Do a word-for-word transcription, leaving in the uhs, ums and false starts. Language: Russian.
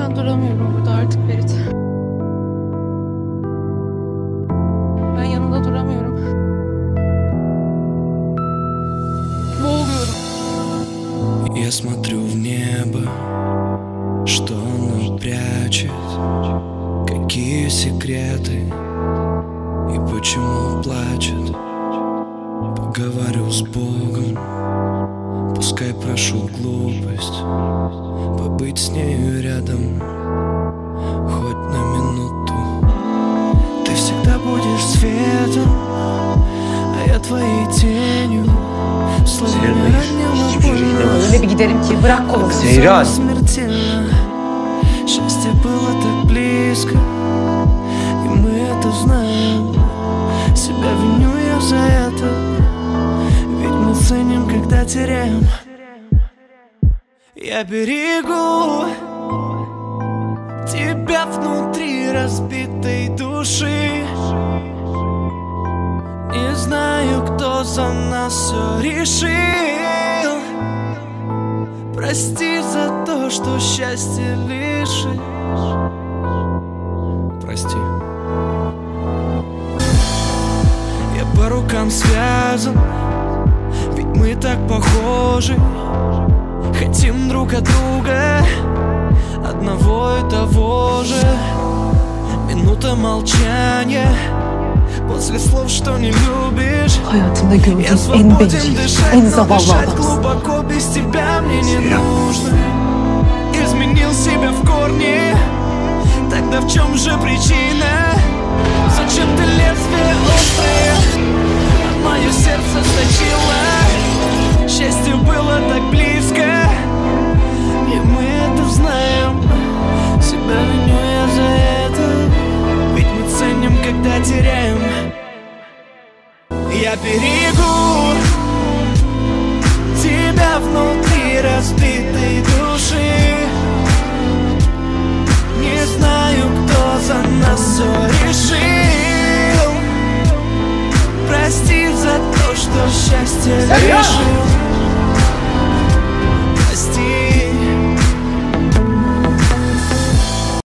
Ben duramıyorum burada artık Ferit. Ben yanında duramıyorum. Boğuluyorum. Я смотрю в небо, что оно прячет, какие секреты и почему плачет. Поговорю с Богом, пускай прошу глупость, побыть с нею рядом хоть на минуту. Ты всегда будешь светом, а я твоей тенью. Öyle bir giderim ki bırak kolumu. Zehra. Счастье было так близко, и мы это знаем. Себя виню я за это, ведь мы ценим, когда теряем. Я берегу тебя внутри разбитой души. Не знаю, кто за нас все решил. Прости за то, что счастье лишишь. Прости. Я по рукам связан, ведь мы так похожи. Хотим друг от друга одного и того же. Минута молчания после слов, что не любишь. Hayatımda gördüğüm en bencil, en zavallı adamsın. Глубоко без тебя мне не нужно. Изменил себя в корне. Тогда в чем же причина? Зачем ты лезвие острое мое сердце сточило? Счастье было так близко, и мы это знаем. Себя виню я за это, ведь мы ценим, когда теряем. Я берегу тебя внутри разбитой души. Не знаю, кто за нас все решил. Прости за то, что счастье лишил.